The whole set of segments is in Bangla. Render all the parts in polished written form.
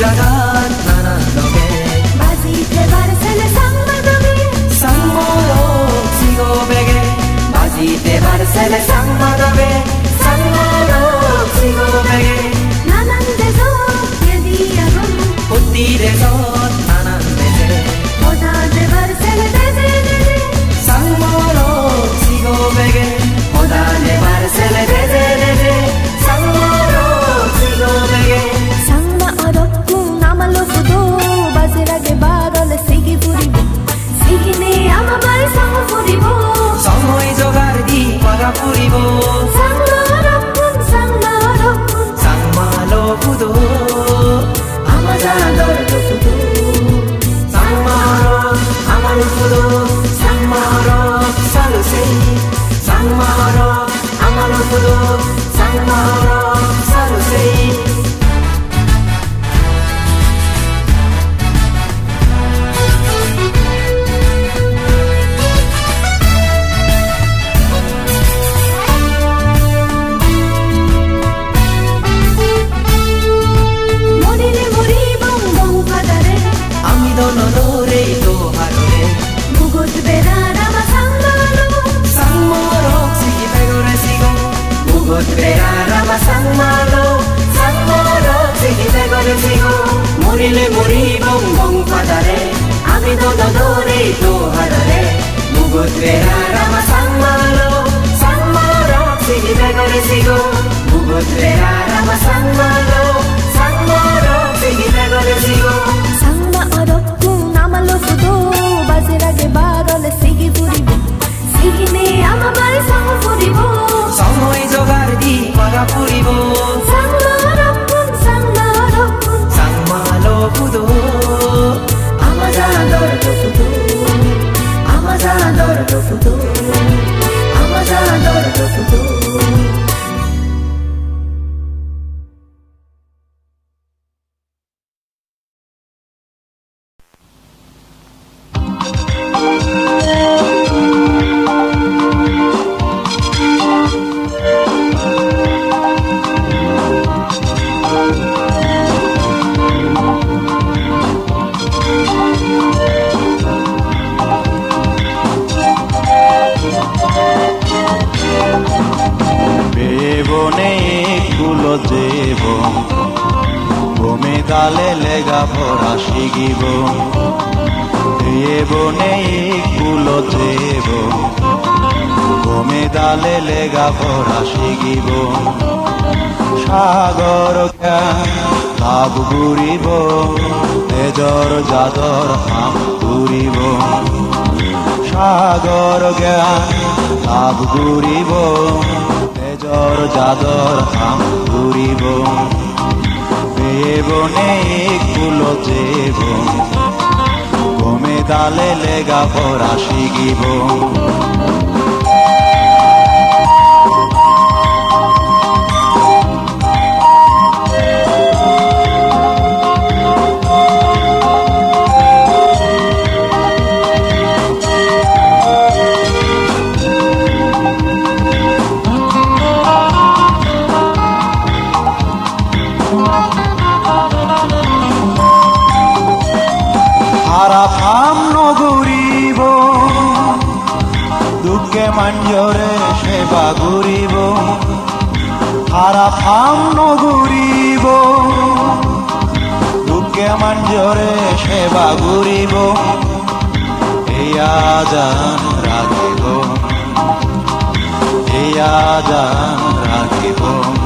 জাগাত নানান লগে বাজিতে বারছেলে সাংবাদবে সাংমারক সিগো বেগে বাজিতে বারছেলে সাংবাদবে সাংমারক সিগো বেগে নানান দেশত এদিয়াগম প্রতি দেশত নানান দেশে ওদাতে বারছেলে দেশে দেশে সাংমারক সিগো বেগে ওদাতে বারছেলে দেশে দেশে সাংমারক সিগো বেগে সাংমা অরকুম নামালো ফুদো বাজেরাগে বারলে সিগি পুরিব সিগিনে আমাবার সাংমা পুরিব সময় জোগাড় দি পাগা পুরিব সাংমা অরকুম সাংমালো ফুদো আমাজাদর ফুদো সাংমারক আমার ফুদো সাংমারক সালুসে সাংমারক আমার ফুদো সাংমারক সালুসে মরিলে মরিব বং ফাদারে আমি দনদরে তোহারে মুগত বেড়ার আমার সাংমালো সাংমারক সিগি বেগরে সিগো মুগত বেড়ার আমার সাংমালো সাংমারক সিগি বেগরে সিগো মরিলে মরিব বং ফাদারে আমি দনদরে তোহারে মুগত বেড়ার আমার সাংমালো সাংমারক সিগি বেগরে সিগো মুগত বেড়ার আমার সাংমালো সাংমারক সিগি বেগরে সিগো সাংমা অরকুম নামালো ফুদো বাজেরাগে বারলে সিগি পুরিব সিগিনে আমাবার সাংমা পুরিব সময় জোগাড় দি পাগা পুরিব সাংমা অরকুম সাংমালো ফুদো আমাজাদর ফুদো আমাজাদর ফুদো আমাজাদর ফুদো বেবনে কুলো দেব ভূমি তালে লেগা পড়া শিখিব বেবনে কুলো দেব ভূমি তালে লেগা পড়া শিখিব সাগর জ্ঞান লাভ ঘুরিব তেজর যাদর হাম ঘুরিব সাগর জ্ঞান লাভ ঘুরিব তেজর যাদর হাম ঘুরিব বেবনে কুলো দেব গমে দালে লেগা পড়া শিখিব ফাম নগরিব দুঃখে মঞ্জরে সেবা ঘুরিব হারা ফাম নগরিব দুঃখে মঞ্জরে সেবা ঘুরিব এয়া জান রাখিব এয়া জান রাখিব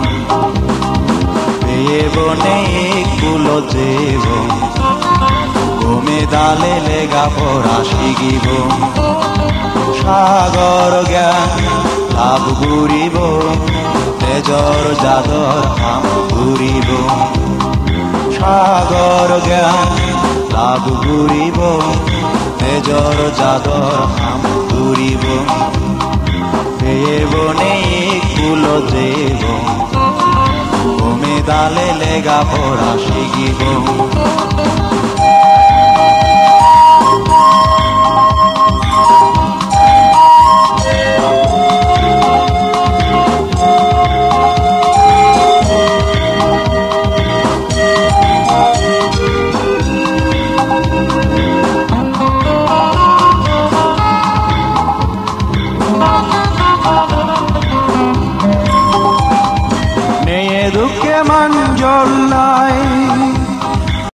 বেবনে কুলো দেব গমে দালে লেগা পড়া শিখিব সাগর জ্ঞান লাভ ঘুরিব তেজর যাদর হাম ঘুরিব সাগর জ্ঞান লাভ ঘুরিব তেজর যাদর হাম ঘুরিব বেবনে কুলো দেব গমে দালে লেগা পড়া শিখিব